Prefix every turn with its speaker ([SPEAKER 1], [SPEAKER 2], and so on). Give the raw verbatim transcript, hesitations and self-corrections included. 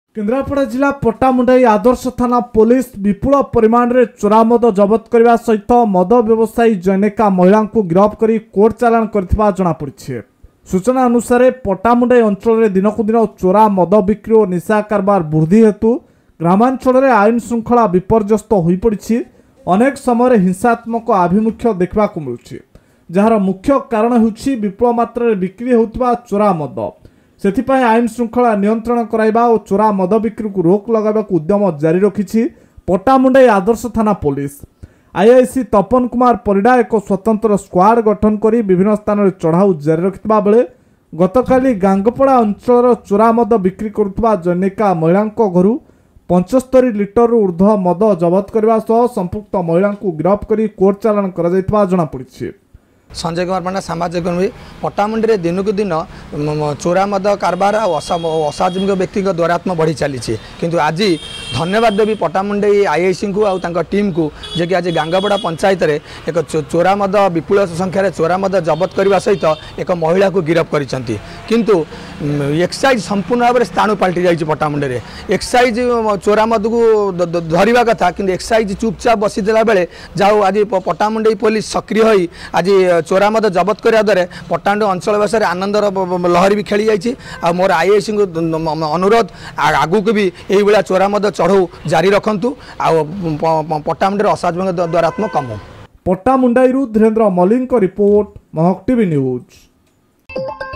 [SPEAKER 1] केन्द्रापड़ा जिला पट्टामुंडाई आदर्श थाना पुलिस विपुल परिमाण में चोरा मद जबत करने सहित मद व्यवसायी जैनिका महिला को गिरफ्त कर कोर्ट चालाण करथिबा जनापड़ी। सूचना अनुसार पट्टामुंडाई अंचल में दिनकू दिन चोरा मद बिक्री और निशा कारबार वृद्धि हेतु ग्रामांचल में आईन श्रृंखला विपर्यस्त हो पड़ी। अनेक समय हिंसात्मक आभिमुख्य देखा मिलूँ, जार मुख्य कारण होछि विपुल मात्रा बिक्री होता चोरा मद। सेथिपाई आईन श्रृंखला नियंत्रण कराइबा और चोरा मद बिक्री को रोक लगाइबा उद्यम जारी रखिछि पट्टामुंडाई आदर्श थाना पुलिस। आईआईसी तपन कुमार परिडा एक स्वतंत्र स्क्वाड गठन करी विभिन्न स्थान में चढ़ाऊ जारी रखिथिबा बेले गतकाली गांगपड़ा अंचल चोरा मद बिक्री करुवा जैनिका महिला घरू पचहत्तर लिटर ऊर्ध्व मद जबत करने सह संपुक्त महिला को गिरफ्त कर कोर्ट चालाण कर जनापड़ी।
[SPEAKER 2] संजय कुमार पांडा सामाजिक कर्मी। पट्टामुंडी दिन को दिन चोरा मद कारबार असामाजिक व्यक्ति द्वारात्म बढ़ी चली किंतु आज धन्यवाद देवी पट्टामुंडी आईआईसी को आउ टीम को जे कि आज गांगपड़ा पंचायत रे एक चोरा मद विपुल संख्यार चोरा मद जबत करने सहित एक महिला को गिरफ्त करिसेंती। किंतु एक्साइज संपूर्ण भाव में स्थाणु पलटि जाइए पट्टामुंडी रे। एक्साइज चोरा मद को धरवा कथा कि एक्साइज चुपचाप बसीदेला बेले जाओ आज पट्टामुंडी पुलिस सक्रिय होई आज चोरा मद जबत करने द्वारा पट्टामुंडी अंचल भाषा आनंदर लहरी भी खेली जाइए। आ मोर आईआईसी अनुरोध आगू को भी यही भाया चोरा मद चढ़ऊ जारी रखु आ पट्टामुंडी असामाजिक द्वारात्मक कम।
[SPEAKER 1] पट्टामुंडाई धीरेन्द्र मलिक रिपोर्ट महक टीवी न्यूज।